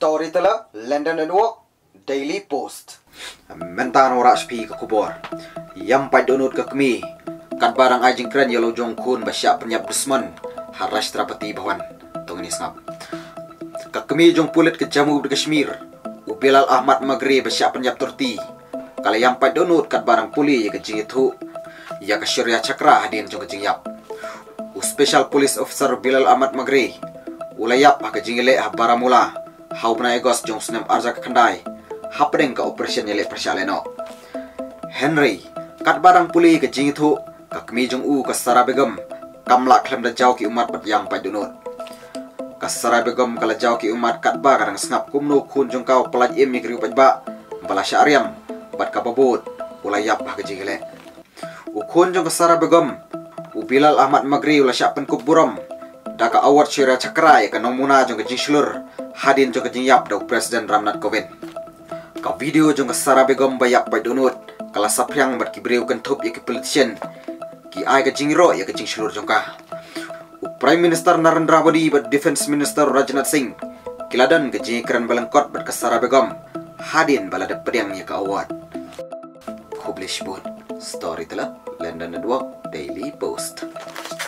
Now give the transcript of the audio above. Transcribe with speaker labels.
Speaker 1: Storyteller, London Network, Daily Post. Mentan orang sepi ke kubur. Yang pait dohnud ke kmie. Kat barang ajing keren yellow jong khun basyak pyniap dusman. Rashtrapati bhawan. Tong ini snap. Ke kmie jong pulit ke jamu di Kashmir. Ubilal Ahmad magre basyak pyniap torti. Kalau yang pait dohnud kat barang puli ya ke jing itu. Ya ke syariah cakra hadin jong ke jing yap. Special Police Officer Bilal Ahmad magre. Ulayap ke jing ile baramula. Hau bna egos jong senam arja ke kandai. Hapdeng ke operation yele persyaleno. Henry, kat barang puli ke jing itu, ke kmie jong ke Sara Begum, kamla klem da jauh ki umat bat yang pait dohnud. Ke Sara Begum kala jauh ki umat kat ba kadang snap kumno khun jong kau pelaj im mikri upat ba, bala syariam, bat ka babut, ulayap ke jing ile. Khun jong ke Sara Begum, Bilal Ahmad magri ula syak penkub buram, da ka award syariah cakra ya ke nomuna jong ke jing slur, hadin jong ke jing yap da Presiden Ramnath Kovind. Ka video jong ke Sara Begum bayak pait dohnud kala sapryang bat ki breu kan thup ya ki politician ki ai ka jingro ya ka jing shulur jong ka Prime Minister Narendra Modi bat Defense Minister Rajnath Singh kiladan ka jing kran balangkot bat ka Sara Begum hadin balada pedang ya ka award. Publish board Storyteller, London Network, Daily Post.